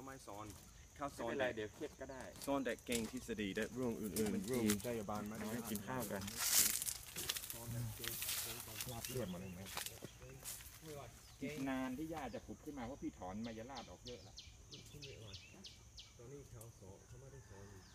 ไม่สอนเขาสไม่อนเป็นไรเดี๋ยวเครียดก็ได้สอนแต่เก่งทฤษฎีแต่เรื่องอื่นๆเรื่องใจบานมันกินข้าวกันลาบเรียบมาเลยไหมอีกนานที่ย่าจะผุดขึ้นมาเพราะพี่ถอนมายาลาดออกเยอะแล้วตอนนี้เขาไม่ได้สอน